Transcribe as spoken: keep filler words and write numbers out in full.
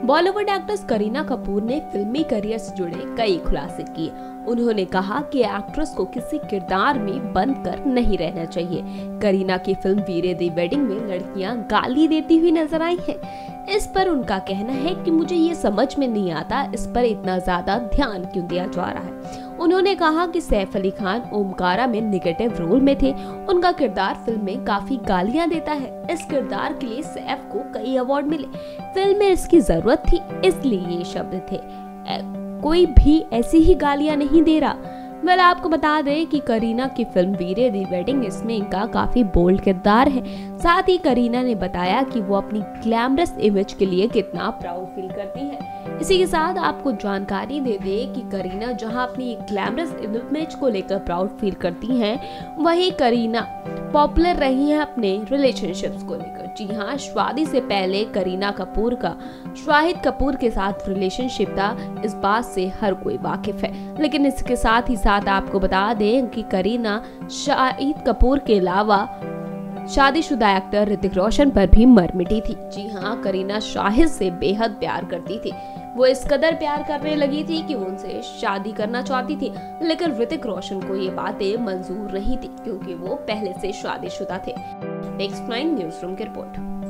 Bollywood actress Kareena Kapoor ने फिल्मी career से जुड़े कई खुलासे किए। उन्होंने कहा कि एक्ट्रेस को किसी किरदार में बंद कर नहीं रहना चाहिए। करीना की फिल्म वीरे दी वेडिंग में लड़कियां गाली देती हुई नजर आई हैं। इस पर उनका कहना है कि मुझे ये समझ में नहीं आता इस पर इतना ज्यादा ध्यान क्यों दिया जा रहा है। उन्होंने कहा कि सैफ अली खान ओमकारा में निगेटिव रोल में थे। उनका किरदार फिल्म में काफी गालियां देता है। इस किरदार के लिए सैफ को कई अवार्ड मिले। फिल्म में इसकी जरूरत थी, इसलिए ये शब्द थे। कोई भी ऐसी ही गालियां नहीं दे रहा। वेल आपको बता दें कि करीना की फिल्म वीरे दी वेडिंग, इसमें इनका काफी बोल्ड किरदार है। साथ ही करीना ने बताया कि वो अपनी ग्लैमरस इमेज के लिए कितना प्राउड फील करती है। इसी के साथ आपको जानकारी दे दे कि करीना जहां अपनी ग्लैमरस इमेज को लेकर प्राउड फील करती हैं, वहीं करीना पॉपुलर रही हैं अपने रिलेशनशिप्स को लेकर। जी हाँ, शादी से पहले करीना कपूर का शाहिद कपूर के साथ रिलेशनशिप था, इस बात से हर कोई वाकिफ है। लेकिन इसके साथ ही साथ आपको बता दें कि करीना शाहिद कपूर के अलावा शादीशुदा एक्टर ऋतिक रोशन पर भी मर मिटी थी। जी हाँ, करीना शाहिद से बेहद प्यार करती थी। वो इस कदर प्यार करने लगी थी कि वो उनसे शादी करना चाहती थी। लेकिन ऋतिक रोशन को ये बातें मंजूर नहीं थी क्योंकि वो पहले से शादीशुदा थे। नेक्स्ट नाइन न्यूज़ रूम की रिपोर्ट।